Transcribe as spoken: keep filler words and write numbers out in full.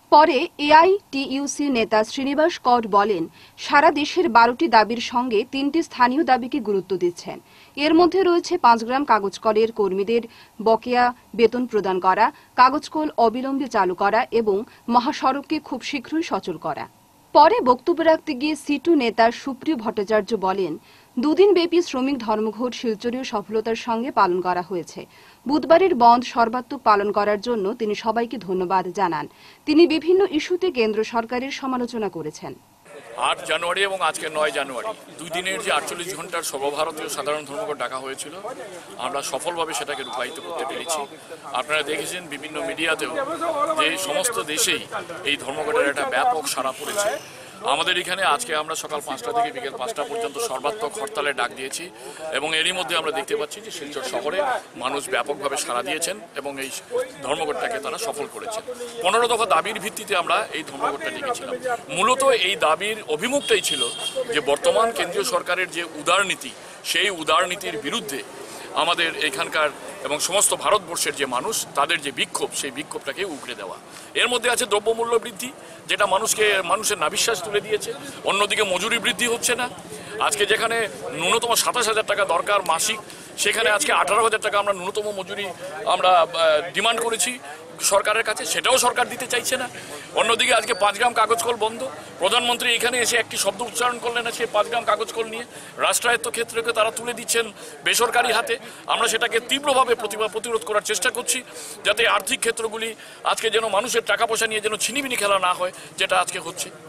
পরে এআইটিইউসি নেতা শ্রীনিবাস কর বলেন, সারা দেশের বারোটি দাবির সঙ্গে তিনটি স্থানীয় দাবিকে গুরুত্ব দিচ্ছেন। এর মধ্যে রয়েছে পাঁচ গ্রাম কাগজ কলের কর্মীদের বকেয়া বেতন প্রদান করা, কাগজ কল অবিলম্বে চালু করা এবং মহাসড়ককে খুব শীঘ্রই সচল করা। পরে বক্তব্য রাখতে গিয়ে সিটু নেতা সুপ্রিয় ভট্টাচার্য বলেন, দুদিন ব্যাপী শ্রমিক ধর্মঘট শিলচরেও সফলতার সঙ্গে পালন করা হয়েছে। বুধবারের বন্ধ সর্বাত্মক পালন করার জন্য তিনি সবাইকে ধন্যবাদ জানান। তিনি বিভিন্ন ইস্যুতে কেন্দ্র সরকারের সমালোচনা করেছেন। আট জানুয়ারি এবং আজকে নয় জানুয়ারি দুই দিনের যে আটচল্লিশ ঘন্টার সর্বভারতীয় সাধারণ ধর্মঘট ডাকা হয়েছিল, আমরা সফলভাবে সেটাকে রূপায়িত করতে পেরেছি। আপনারা দেখেছেন বিভিন্ন মিডিয়াতেও যে সমস্ত দেশেই এই ধর্মঘটের একটা ব্যাপক সাড়া পড়েছে। আমাদের এখানে আজকে আমরা সকাল পাঁচটা থেকে বিকেল পাঁচটা পর্যন্ত সর্বাত্মক হরতালে ডাক দিয়েছি এবং এরই মধ্যে আমরা দেখতে পাচ্ছি যে শিলচর শহরে মানুষ ব্যাপকভাবে সাড়া দিয়েছেন এবং এই ধর্মঘটটাকে তারা সফল করেছেন। পনেরো দফা দাবির ভিত্তিতে আমরা এই ধর্মঘটটা ডেকেছিলাম। মূলত এই দাবির অভিমুখটাই ছিল যে বর্তমান কেন্দ্রীয় সরকারের যে উদারনীতি, সেই উদারনীতির বিরুদ্ধে আমাদের এখানকার এবং সমস্ত ভারতবর্ষের যে মানুষ, তাদের যে বিক্ষোভ, সেই বিক্ষোভটাকে উগড়ে দেওয়া। এর মধ্যে আছে দ্রব্যমূল্য বৃদ্ধি, যেটা মানুষকে মানুষের নাভিশ্বাস তুলে দিয়েছে। অন্যদিকে মজুরি বৃদ্ধি হচ্ছে না। আজকে যেখানে ন্যূনতম সাতাশ হাজার টাকা দরকার মাসিক, সেখানে আজকে আঠারো হাজার টাকা আমরা ন্যূনতম মজুরি আমরা ডিমান্ড করেছি সরকারের কাছে, সেটাও সরকার দিতে চাইছে না। অন্যদিকে আজকে পাঁচ গ্রাম কাগজ কল বন্ধ। প্রধানমন্ত্রী এখানে এসে একটি শব্দ উচ্চারণ করলেন না সেই পাঁচ গ্রাম কাগজ কল নিয়ে। রাষ্ট্রায়ত্ত ক্ষেত্রকে তারা তুলে দিচ্ছেন বেসরকারি হাতে। আমরা সেটাকে তীব্রভাবে প্রতিরোধ করার চেষ্টা করছি, যাতে আর্থিক ক্ষেত্রগুলি আজকে যেন মানুষের টাকা পয়সা নিয়ে যেন ছিনিমিনি খেলা না হয়, যেটা আজকে হচ্ছে।